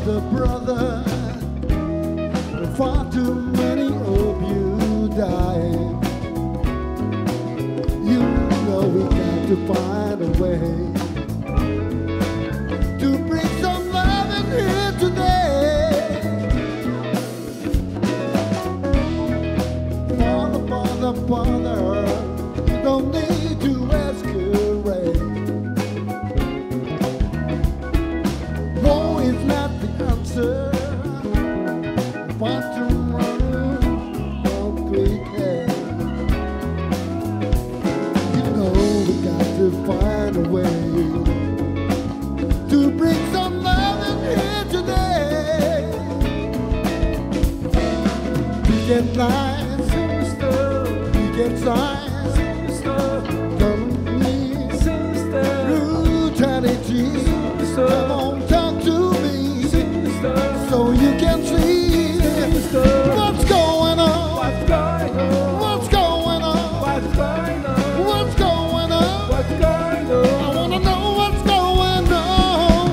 sister, brother, far too many of you died. You know we got to find a way to bring some love in here today. Father, you don't need to masquerade. No, it's not the answer. Far too running from great hair. You know we got to find a way to bring some love in here today. We can fly, sister. We can fly, sister. Come with me, sister. Brutality, sister. Come on, talk to me, sister. So you can see. What's going on? What's going on? What's going on? What's going on? What's going on? What's going on? I wanna know what's going on.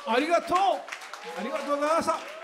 ありがとう。ありがとうございました。